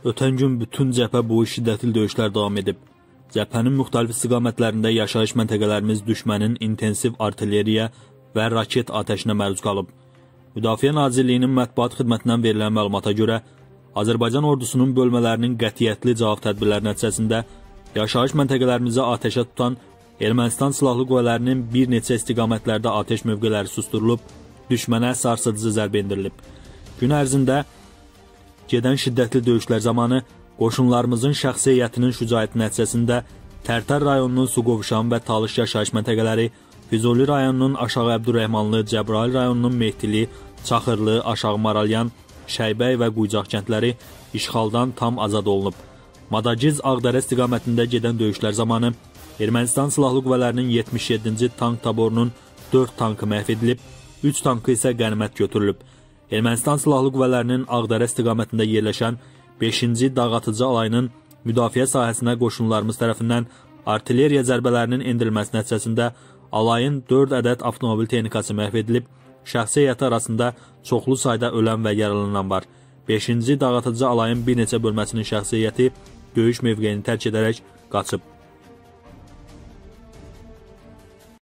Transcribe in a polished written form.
Ötən gün bütün cəbhə boyu şiddətli döyüşlər davam edib. Cəbhənin müxtəlif istiqamətlərində yaşayış məntəqələrimiz düşmənin intensiv artilleriya və raket atəşinə məruz qalıb. Müdafiə Nazirliyinin mətbuat xidmətindən verilən məlumata görə, Azərbaycan ordusunun bölmələrinin qətiyyətli cavab tədbirləri nəticəsində yaşayış məntəqələrimizə atəşə tutan Ermənistan silahlı qüvvələrinin bir neçə istiqamətlərdə atəş mövqeləri susturulub, düşmənə sarsıdıcı zərbə endirilib. Gün ərzində gedən şiddətli döyüşlər zamanı qoşunlarımızın şəxsi heyətinin şücaəti nəticəsində Tərtər rayonunun Suqovuşan və Talış yaşayış məntəqələri, Füzuli rayonunun Aşağı Əbdürrəhmanlı, Cəbrayıl rayonunun Mehtili, Çaxırlı, Aşağı Maralyan, Şəybəy və Quycaq kəndləri işğaldan tam azad olunub. Madagiz Ağdərə istiqamətində gedən döyüşlər zamanı Ermənistan silahlı qüvvələrinin 77-ci tank taborunun 4 tankı məhv edilib, 3 tankı isə qənimət götürülüb. Ermənistan silahlı qüvvələrinin Ağdərə istiqamətində yerləşən 5-ci dağatıcı alayının müdafiə sahəsinə qoşunlarımız tərəfindən artilleriya zərbələrinin endirilməsi nəticəsində alayın 4 ədəd avtomobil texnikası məhv edilib, şəxsi heyəti arasında çoxlu sayda ölən və yaralanan var. 5-ci dağatıcı alayın bir neçə bölməsinin şəxsi heyəti döyüş mövqeyini tərk edərək qaçıb.